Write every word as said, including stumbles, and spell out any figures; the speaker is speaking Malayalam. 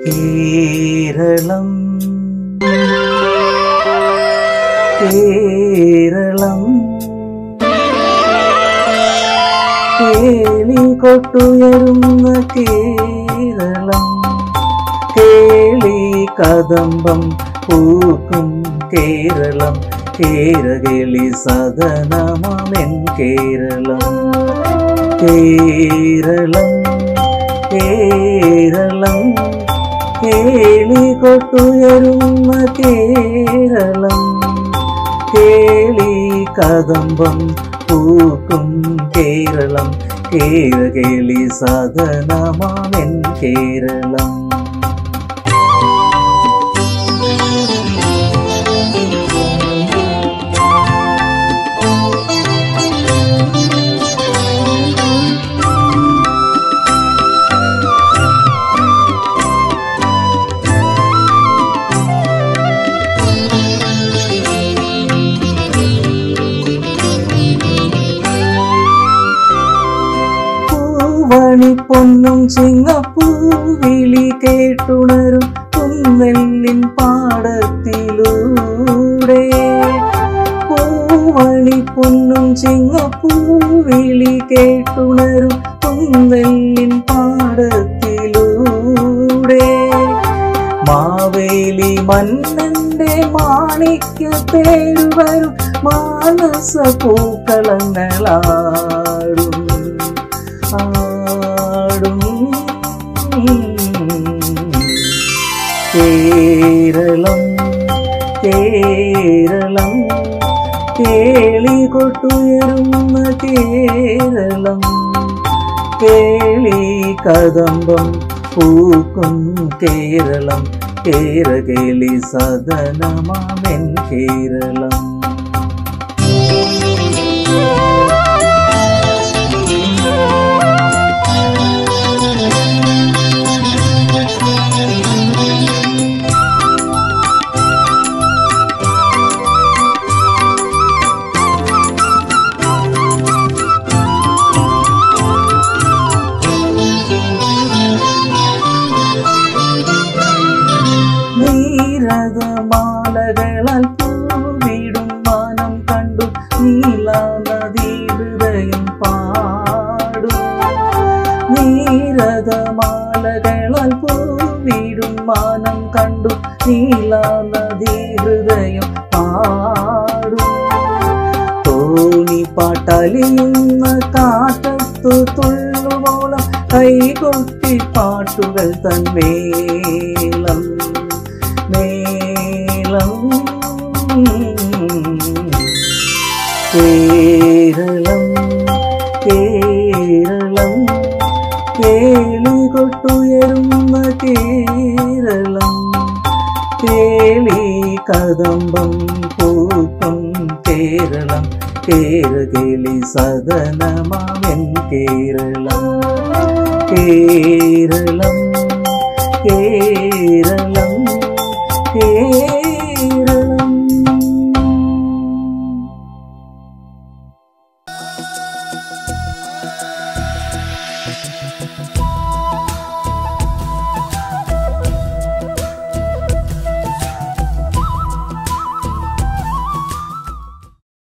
കേരളം കേരളം കേളികൊട്ടുയരുന്ന കേരളം കേളി കദംബം പൂക്കും കേരളം കേരകേളി സദനമാമെൻ കേരളം കേരളം കേരളം കേളികൊട്ടുയരുന്ന കേരളം കേളി കദംബം പൂക്കും കേരളം കേരകേളി സദനമാമെൻ കേരളം പൊന്നും ചിങ്ങപ്പൂവിളി കേട്ടുണരും കുന്നെല്ലിൻ പാടത്തിലൂടെ പൂവണി പൊന്നും ചിങ്ങപ്പൂവിളി കേട്ടുണരും കുന്നെല്ലിൻ പാടത്തിലൂടെ മാവേലി മന്നന്റെ മാണിക്യ തേടുവരും മാനസ പൂക്കളങ്ങളാടും കേരളം കേരളം കേളികൊട്ടുയരുന്ന കേരളം കേളി കദംബം പൂക്കും കേരളം കേരകേളി സദനമാമെൻ കേരളം മാലകളാൽ പൂവിടും മാനം കണ്ടു നീലാനദി ഹൃദയം പാടും നീരദമാലകളാൽ പൂവിടും മാനം കണ്ടു നീലാനദി ഹൃദയം പാടും തോണി പാട്ടലിയുന്ന കാറ്റത്തു തുള്ളുവോളം കൈകൊട്ടി പാട്ടുകൾ തന്മേളം കേരളം കേരളം കേളികൊട്ടുയരുന്ന കേരളം കേളി കദംബം പൂക്കും കേരളം കേരകേളി സദനമാമെൻ കേരളം കേരളം കേരളം